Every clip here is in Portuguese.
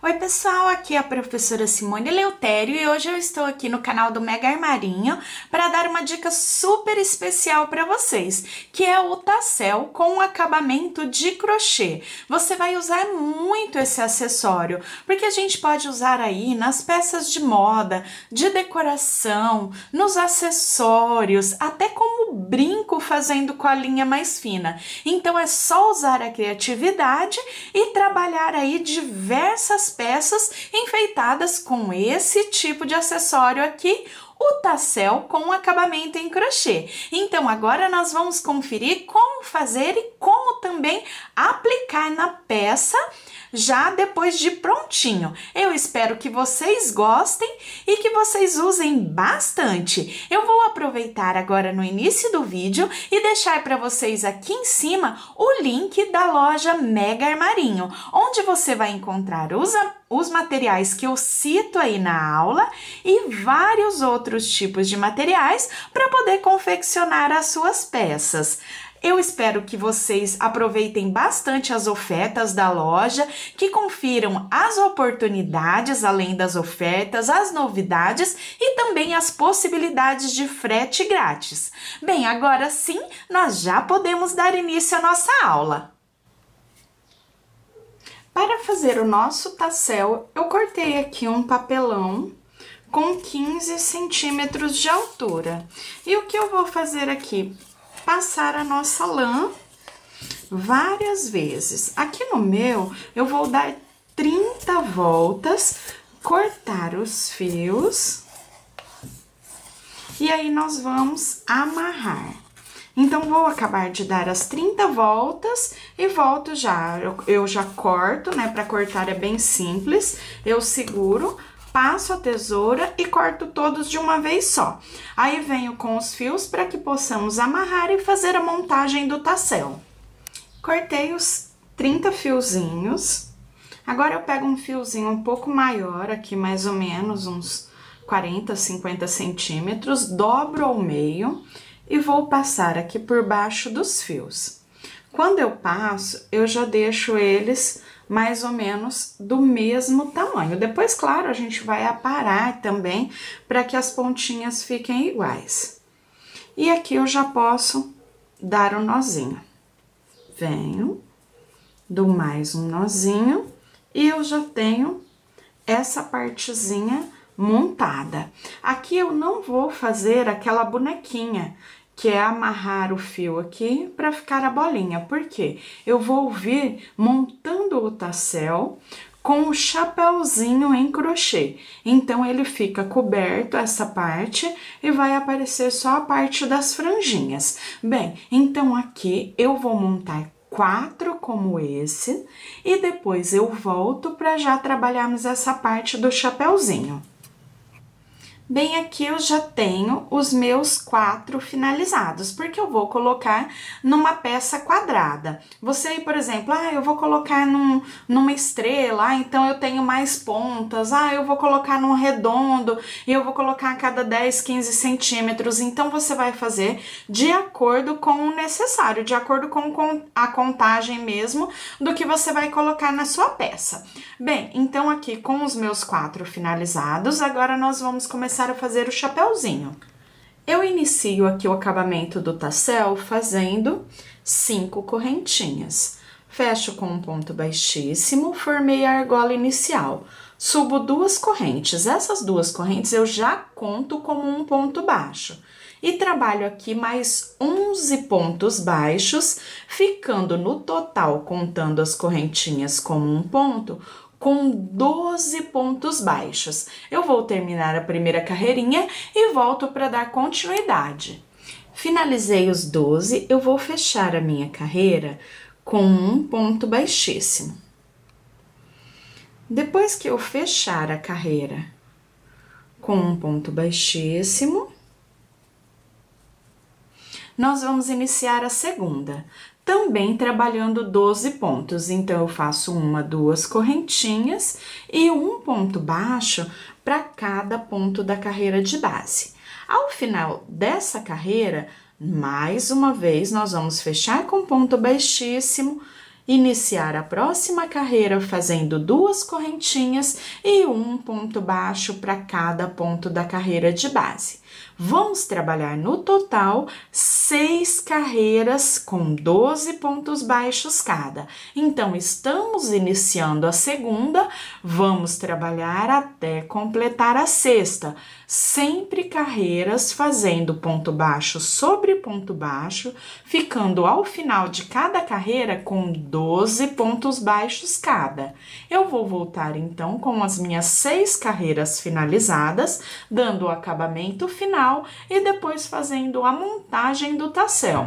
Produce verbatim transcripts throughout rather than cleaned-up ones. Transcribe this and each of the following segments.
Oi pessoal, aqui é a professora Simone Eleutério e hoje eu estou aqui no canal do Mega Armarinho para dar uma dica super especial para vocês, que é o tassel com acabamento de crochê. Você vai usar muito esse acessório, porque a gente pode usar aí nas peças de moda, de decoração, nos acessórios, até como brinco fazendo colinha mais fina. Então é só usar a criatividade e trabalhar aí diversas peças enfeitadas com esse tipo de acessório aqui, o tassel com acabamento em crochê. Então agora nós vamos conferir como fazer e como também aplicar na peça já depois de prontinho. Eu espero que vocês gostem e que vocês usem bastante. Eu vou aproveitar agora no início do vídeo e deixar para vocês aqui em cima o link da loja Mega Armarinho, onde você vai encontrar os, os materiais que eu cito aí na aula e vários outros tipos de materiais para poder confeccionar as suas peças. Eu espero que vocês aproveitem bastante as ofertas da loja, que confiram as oportunidades além das ofertas, as novidades e também as possibilidades de frete grátis. Bem, agora sim, nós já podemos dar início à nossa aula. Para fazer o nosso tassel, eu cortei aqui um papelão com quinze centímetros de altura. E o que eu vou fazer aqui? Passar a nossa lã várias vezes. Aqui no meu, eu vou dar trinta voltas, cortar os fios e aí nós vamos amarrar. Então, vou acabar de dar as trinta voltas e volto já. Eu, eu já corto, né? Para cortar é bem simples. Eu seguro, passo a tesoura e corto todos de uma vez só. Aí venho com os fios para que possamos amarrar e fazer a montagem do tassel. Cortei os trinta fiozinhos. Agora eu pego um fiozinho um pouco maior, aqui mais ou menos uns quarenta, cinquenta centímetros, dobro ao meio e vou passar aqui por baixo dos fios. Quando eu passo, eu já deixo eles mais ou menos do mesmo tamanho. Depois, claro, a gente vai aparar também para que as pontinhas fiquem iguais. E aqui eu já posso dar um nozinho. Venho, dou mais um nozinho e eu já tenho essa partezinha montada. Aqui eu não vou fazer aquela bonequinha, que é amarrar o fio aqui para ficar a bolinha. Por quê? Eu vou vir montando o tassel com o chapéuzinho em crochê. Então, ele fica coberto essa parte e vai aparecer só a parte das franjinhas. Bem, então aqui eu vou montar quatro como esse e depois eu volto para já trabalharmos essa parte do chapéuzinho. Bem, aqui eu já tenho os meus quatro finalizados, porque eu vou colocar numa peça quadrada. Você aí, por exemplo, ah, eu vou colocar num, numa estrela, ah, então eu tenho mais pontas, ah, eu vou colocar num redondo e eu vou colocar a cada dez, quinze centímetros. Então, você vai fazer de acordo com o necessário, de acordo com a contagem mesmo do que você vai colocar na sua peça. Bem, então aqui com os meus quatro finalizados, agora nós vamos começar a fazer o chapéuzinho. Eu inicio aqui o acabamento do tassel fazendo cinco correntinhas. Fecho com um ponto baixíssimo, formei a argola inicial. Subo duas correntes. Essas duas correntes eu já conto como um ponto baixo. E trabalho aqui mais onze pontos baixos, ficando no total, contando as correntinhas como um ponto, com doze pontos baixos. Eu vou terminar a primeira carreirinha e volto para dar continuidade. Finalizei os doze, eu vou fechar a minha carreira com um ponto baixíssimo. Depois que eu fechar a carreira com um ponto baixíssimo, nós vamos iniciar a segunda. Também trabalhando doze pontos, então eu faço uma, duas correntinhas e um ponto baixo para cada ponto da carreira de base. Ao final dessa carreira, mais uma vez, nós vamos fechar com ponto baixíssimo iniciar a próxima carreira fazendo duas correntinhas e um ponto baixo para cada ponto da carreira de base. Vamos trabalhar no total seis carreiras com doze pontos baixos cada. Então, estamos iniciando a segunda, vamos trabalhar até completar a sexta. Sempre carreiras fazendo ponto baixo sobre ponto baixo, ficando ao final de cada carreira com doze pontos baixos cada. Eu vou voltar então com as minhas seis carreiras finalizadas, dando o acabamento final e depois fazendo a montagem do tassel.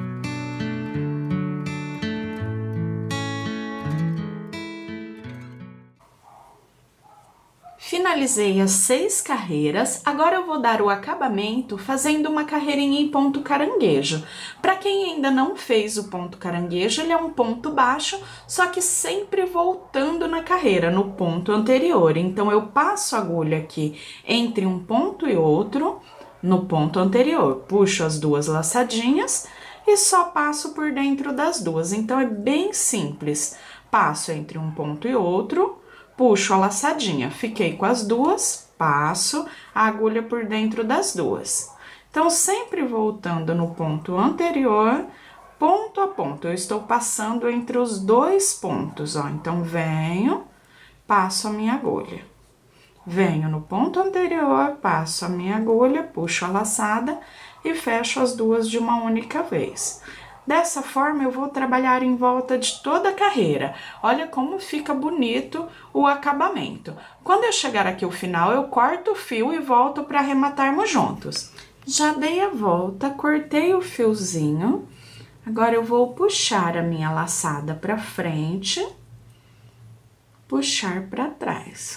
Finalizei as seis carreiras, agora eu vou dar o acabamento fazendo uma carreirinha em ponto caranguejo. Para quem ainda não fez o ponto caranguejo, ele é um ponto baixo, só que sempre voltando na carreira, no ponto anterior. Então, eu passo a agulha aqui entre um ponto e outro, no ponto anterior, puxo as duas laçadinhas e só passo por dentro das duas. Então, é bem simples. Passo entre um ponto e outro, puxo a laçadinha, fiquei com as duas, passo a agulha por dentro das duas. Então, sempre voltando no ponto anterior, ponto a ponto, eu estou passando entre os dois pontos, ó. Então, venho, passo a minha agulha. Venho no ponto anterior, passo a minha agulha, puxo a laçada e fecho as duas de uma única vez. Dessa forma, eu vou trabalhar em volta de toda a carreira. Olha como fica bonito o acabamento. Quando eu chegar aqui ao final, eu corto o fio e volto para arrematarmos juntos. Já dei a volta, cortei o fiozinho. Agora, eu vou puxar a minha laçada para frente, puxar para trás.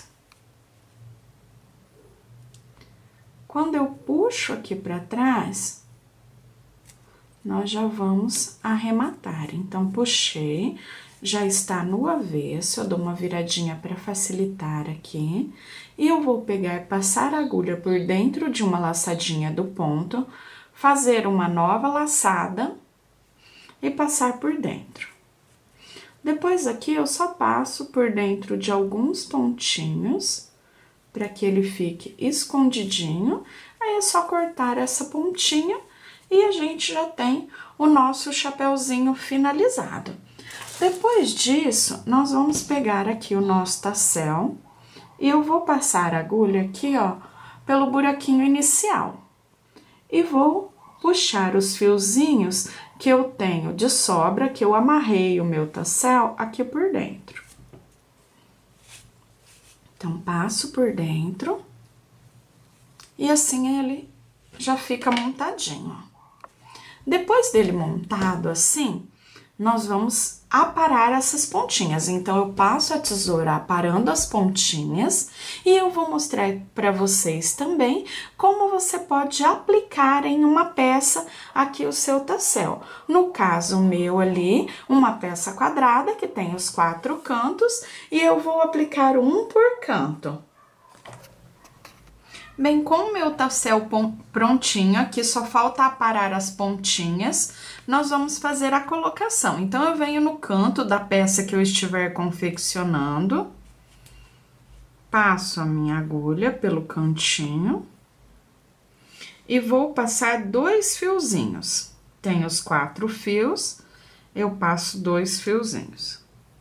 Quando eu puxo aqui para trás, nós já vamos arrematar. Então, puxei, já está no avesso, eu dou uma viradinha para facilitar aqui. E eu vou pegar, passar a agulha por dentro de uma laçadinha do ponto, fazer uma nova laçada e passar por dentro. Depois aqui, eu só passo por dentro de alguns pontinhos, para que ele fique escondidinho. Aí é só cortar essa pontinha e a gente já tem o nosso chapéuzinho finalizado. Depois disso, nós vamos pegar aqui o nosso tassel e eu vou passar a agulha aqui, ó, pelo buraquinho inicial. E vou puxar os fiozinhos que eu tenho de sobra, que eu amarrei o meu tassel aqui por dentro. Então, passo por dentro e assim ele já fica montadinho. Depois dele montado assim, nós vamos aparar essas pontinhas. Então, eu passo a tesoura aparando as pontinhas e eu vou mostrar para vocês também como você pode aplicar em uma peça aqui o seu tassel. No caso meu ali, uma peça quadrada que tem os quatro cantos e eu vou aplicar um por canto. Bem, com o meu tassel prontinho, aqui só falta aparar as pontinhas, nós vamos fazer a colocação. Então, eu venho no canto da peça que eu estiver confeccionando, passo a minha agulha pelo cantinho e vou passar dois fiozinhos. Tem os quatro fios, eu passo dois fiozinhos.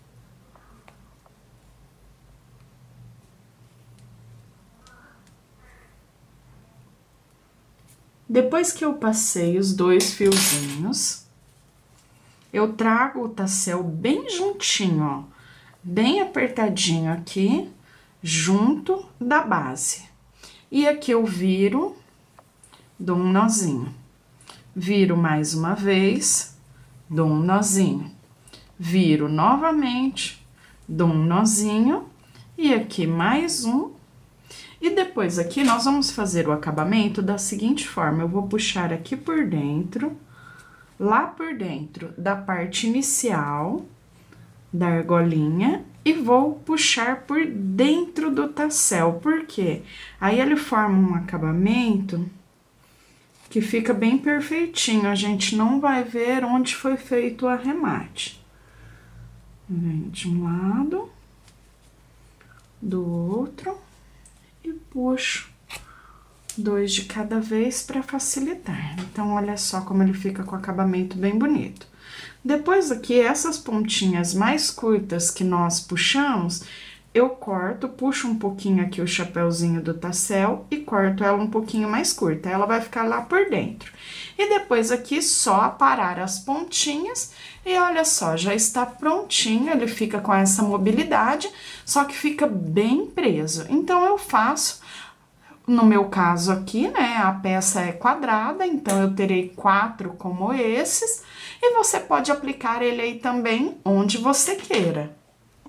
Depois que eu passei os dois fiozinhos, eu trago o tassel bem juntinho, ó, bem apertadinho aqui, junto da base. E aqui eu viro, dou um nozinho. Viro mais uma vez, dou um nozinho. Viro novamente, dou um nozinho, e aqui mais um. E depois aqui, nós vamos fazer o acabamento da seguinte forma, eu vou puxar aqui por dentro, lá por dentro da parte inicial da argolinha, e vou puxar por dentro do tassel, por quê? Aí, ele forma um acabamento que fica bem perfeitinho, a gente não vai ver onde foi feito o arremate. Vem de um lado, do outro e puxo dois de cada vez para facilitar. Então, olha só como ele fica com acabamento bem bonito. Depois aqui, essas pontinhas mais curtas que nós puxamos, eu corto, puxo um pouquinho aqui o chapéuzinho do tassel e corto ela um pouquinho mais curta. Ela vai ficar lá por dentro. E depois aqui, só aparar as pontinhas e olha só, já está prontinho, ele fica com essa mobilidade, só que fica bem preso. Então, eu faço, no meu caso aqui, né, a peça é quadrada, então eu terei quatro como esses, e você pode aplicar ele aí também onde você queira.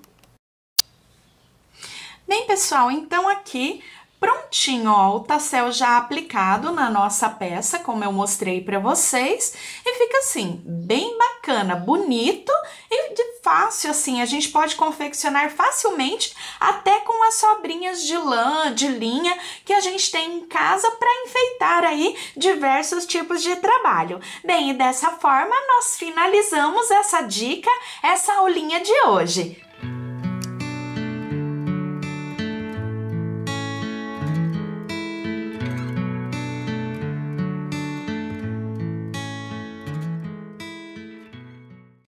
Bem, pessoal, então aqui prontinho, ó, o tassel já aplicado na nossa peça, como eu mostrei para vocês, e fica assim, bem bacana, bonito e de fácil, assim, a gente pode confeccionar facilmente, até com as sobrinhas de lã, de linha, que a gente tem em casa para enfeitar aí diversos tipos de trabalho. Bem, e dessa forma nós finalizamos essa dica, essa aulinha de hoje.